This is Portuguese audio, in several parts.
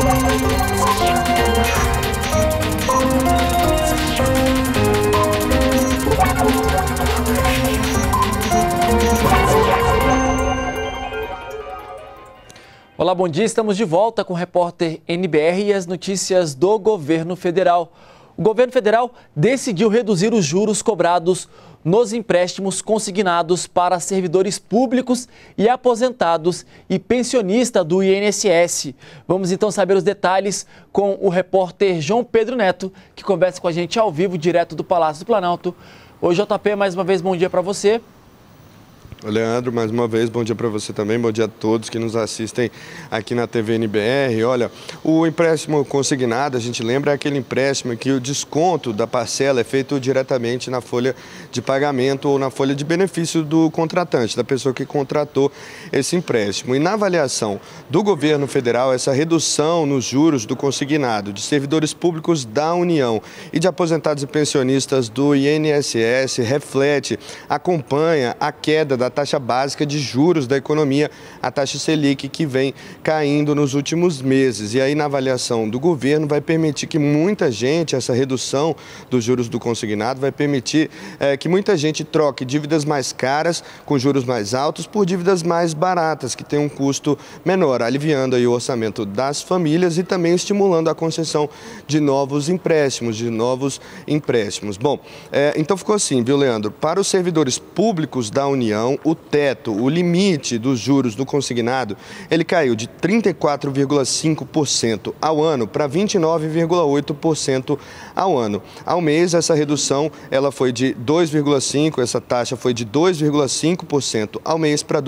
Olá, bom dia. Estamos de volta com o repórter NBR e as notícias do governo federal. O governo federal decidiu reduzir os juros cobrados nos empréstimos consignados para servidores públicos e aposentados e pensionistas do INSS. Vamos então saber os detalhes com o repórter João Pedro Neto, que conversa com a gente ao vivo, direto do Palácio do Planalto. Oi, JP, mais uma vez, bom dia para você. Leandro, mais uma vez, bom dia para você também, bom dia a todos que nos assistem aqui na TV NBR. Olha, o empréstimo consignado, a gente lembra, é aquele empréstimo em que o desconto da parcela é feito diretamente na folha de pagamento ou na folha de benefício do contratante, da pessoa que contratou esse empréstimo. E na avaliação do governo federal, essa redução nos juros do consignado de servidores públicos da União e de aposentados e pensionistas do INSS reflete, acompanha a queda da taxa básica de juros da economia, a taxa Selic, que vem caindo nos últimos meses. E aí, na avaliação do governo, vai permitir que muita gente, essa redução dos juros do consignado, vai permitir que muita gente troque dívidas mais caras, com juros mais altos, por dívidas mais baratas, que têm um custo menor, aliviando aí o orçamento das famílias e também estimulando a concessão de novos empréstimos, Bom, então ficou assim, viu, Leandro? Para os servidores públicos da União, o teto, o limite dos juros do consignado, ele caiu de 34,5% ao ano para 29,8% ao ano. Ao mês, essa redução ela foi de 2,5%, essa taxa foi de 2,5% ao mês para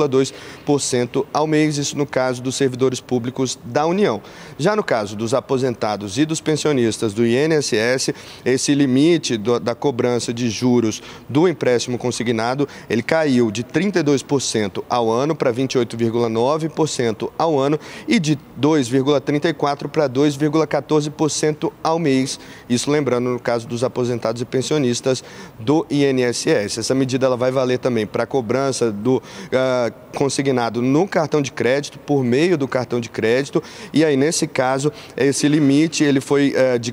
2,2% ao mês, isso no caso dos servidores públicos da União. Já no caso dos aposentados e dos pensionistas do INSS, esse limite da cobrança de juros do empréstimo consignado, ele caiu de 32% ao ano para 28,9% ao ano e de 2,34% para 2,14% ao mês. Isso lembrando no caso dos aposentados e pensionistas do INSS. Essa medida ela vai valer também para a cobrança do consignado no cartão de crédito, por meio do cartão de crédito. E aí, nesse caso, esse limite ele foi de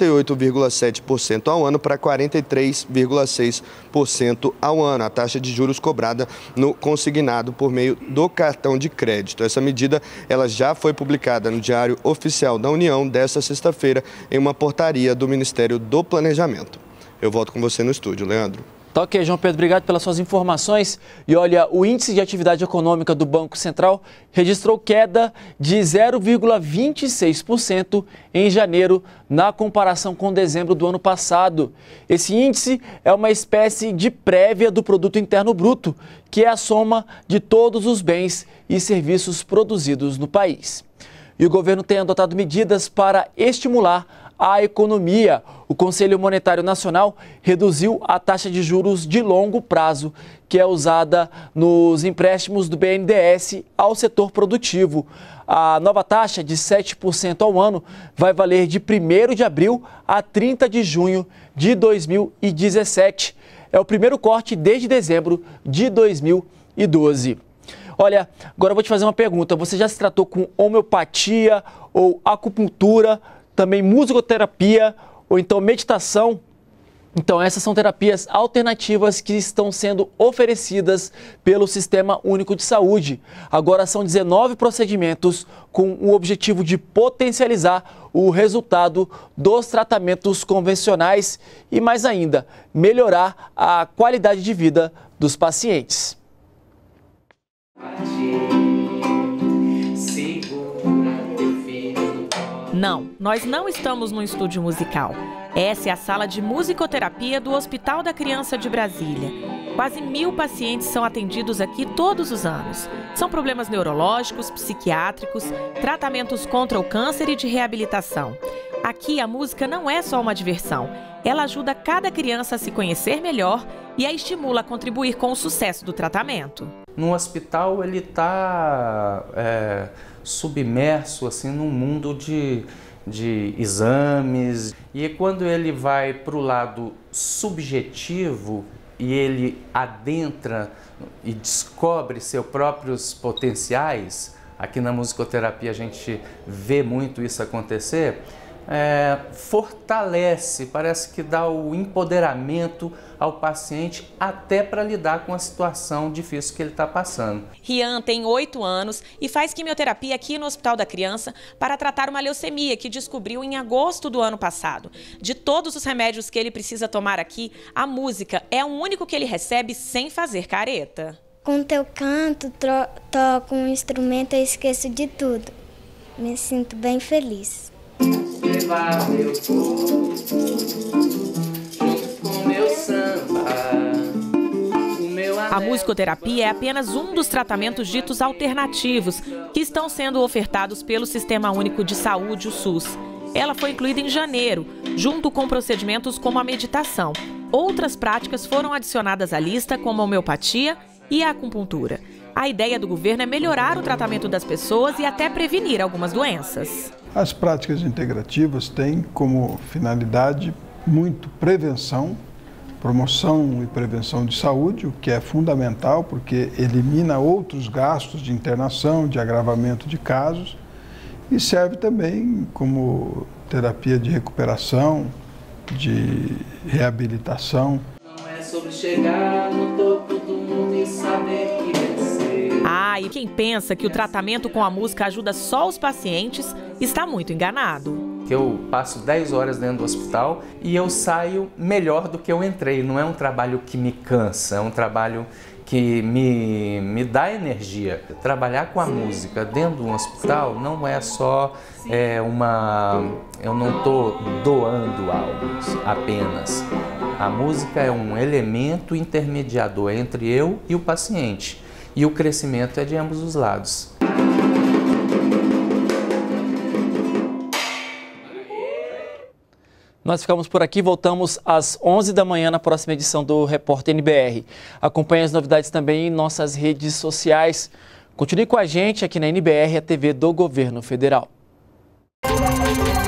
48,7% ao ano para 43,6% ao ano. A taxa de juros cobrada no consignado por meio do cartão de crédito. Essa medida ela já foi publicada no Diário Oficial da União desta sexta-feira em uma portaria do Ministério do Planejamento. Eu volto com você no estúdio, Leandro. Tá ok, João Pedro, obrigado pelas suas informações. E olha, o índice de atividade econômica do Banco Central registrou queda de 0,26% em janeiro, na comparação com dezembro do ano passado. Esse índice é uma espécie de prévia do Produto Interno Bruto, que é a soma de todos os bens e serviços produzidos no país. E o governo tem adotado medidas para estimular a economia. O Conselho Monetário Nacional reduziu a taxa de juros de longo prazo, que é usada nos empréstimos do BNDES ao setor produtivo. A nova taxa de 7% ao ano vai valer de 1º de abril a 30 de junho de 2017. É o primeiro corte desde dezembro de 2012. Olha, agora eu vou te fazer uma pergunta. Você já se tratou com homeopatia ou acupuntura, também musicoterapia ou então meditação? Então, essas são terapias alternativas que estão sendo oferecidas pelo Sistema Único de Saúde. Agora são 19 procedimentos com o objetivo de potencializar o resultado dos tratamentos convencionais e, mais ainda, melhorar a qualidade de vida dos pacientes. Não, nós não estamos num estúdio musical. Essa é a sala de musicoterapia do Hospital da Criança de Brasília. Quase 1000 pacientes são atendidos aqui todos os anos. São problemas neurológicos, psiquiátricos, tratamentos contra o câncer e de reabilitação. Aqui a música não é só uma diversão. Ela ajuda cada criança a se conhecer melhor e a estimula a contribuir com o sucesso do tratamento. No hospital ele está submerso assim, num mundo de exames, e quando ele vai para o lado subjetivo e ele adentra e descobre seus próprios potenciais, aqui na musicoterapia a gente vê muito isso acontecer, fortalece, parece que dá o empoderamento ao paciente até para lidar com a situação difícil que ele está passando. Rian tem 8 anos e faz quimioterapia aqui no Hospital da Criança para tratar uma leucemia que descobriu em agosto do ano passado. De todos os remédios que ele precisa tomar aqui, a música é o único que ele recebe sem fazer careta. Quando eu canto, toco um instrumento, eu esqueço de tudo. Me sinto bem feliz. Levar meu corpo junto com meu samba. A musicoterapia é apenas um dos tratamentos ditos alternativos que estão sendo ofertados pelo Sistema Único de Saúde, o SUS. Ela foi incluída em janeiro, junto com procedimentos como a meditação. Outras práticas foram adicionadas à lista, como a homeopatia e a acupuntura. A ideia do governo é melhorar o tratamento das pessoas e até prevenir algumas doenças. As práticas integrativas têm como finalidade muito prevenção, promoção e prevenção de saúde, o que é fundamental porque elimina outros gastos de internação, de agravamento de casos, e serve também como terapia de recuperação, de reabilitação. Não é sobre chegar no topo do mundo e saber que vencer. E quem pensa que o tratamento com a música ajuda só os pacientes está muito enganado. Eu passo 10 horas dentro do hospital e eu saio melhor do que eu entrei. Não é um trabalho que me cansa, é um trabalho que me dá energia. Trabalhar com a música dentro de um hospital não é só eu não estou doando algo apenas. A música é um elemento intermediador entre eu e o paciente. E o crescimento é de ambos os lados. Nós ficamos por aqui, voltamos às 11 da manhã na próxima edição do Repórter NBR. Acompanhe as novidades também em nossas redes sociais. Continue com a gente aqui na NBR, a TV do Governo Federal.